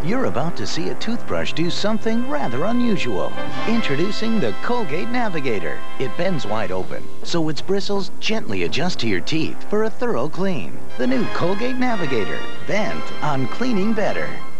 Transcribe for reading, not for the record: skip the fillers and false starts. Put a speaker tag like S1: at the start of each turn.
S1: You're about to see a toothbrush do something rather unusual. Introducing the Colgate Navigator. It bends wide open, so its bristles gently adjust to your teeth for a thorough clean. The new Colgate Navigator, bent on cleaning better.